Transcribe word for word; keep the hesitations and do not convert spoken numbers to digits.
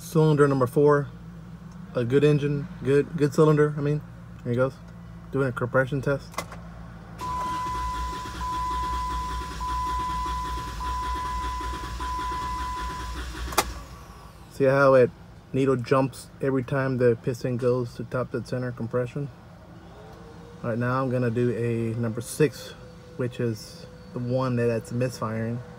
cylinder number four, a good engine, good good cylinder. I mean, here he goes, doing a compression test. See how it needle jumps every time the piston goes to top dead center compression? All right, now I'm gonna do a number six, which is the one that that's misfiring.